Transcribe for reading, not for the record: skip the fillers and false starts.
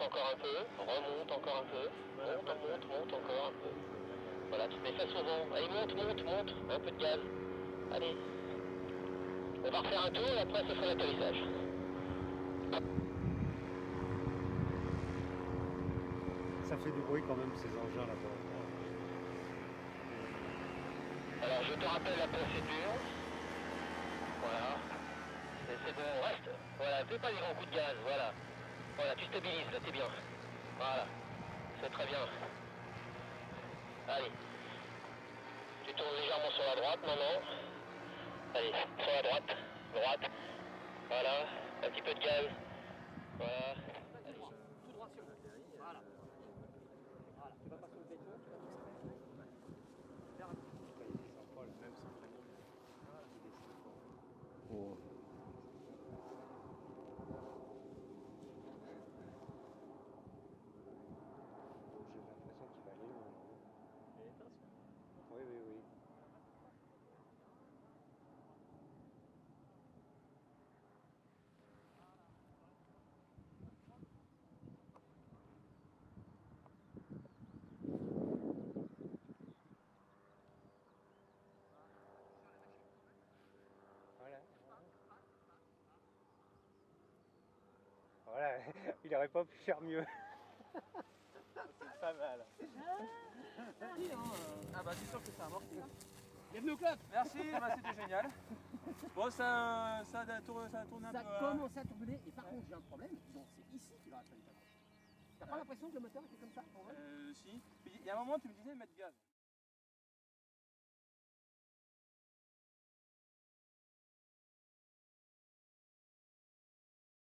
encore un peu, remonte encore un peu, monte encore un peu. Voilà, tu te mets face au vent. Allez, monte, un peu de gaz. Allez. On va refaire un tour et après ce sera l'atterrissage. Ça fait du bruit quand même ces engins là-bas. Alors je te rappelle la procédure. Voilà. C'est bon, reste. Voilà, fais pas des grands coups de gaz, voilà. Voilà, tu stabilises, là, t'es bien. Voilà. C'est très bien. Allez. Tu tournes légèrement sur la droite, non. Allez, sur la droite. Droite. Voilà. Un petit peu de gaz. Voilà. Allez. Tout droit sur le. Voilà. Voilà. Tu vas pas sur le béton, tu vas tout ça. Il descend pas le même sans prénom. Il descend pas. Oh. J'ai l'impression qu'il va aller loin. Et attention. Oui. Voilà, il n'aurait pas pu faire mieux. C'est pas mal. Ah bah c'est sûr que c'est amorti. Bienvenue au club. Merci, bah, c'était génial. Bon, ça a tourné un peu. Ça commence à tourner et par contre j'ai un problème. Bon, c'est ici qu'il aurait fallu t'accrocher. T'as pas l'impression que le moteur était comme ça? Si. Il y a un moment, tu me disais de mettre gaz.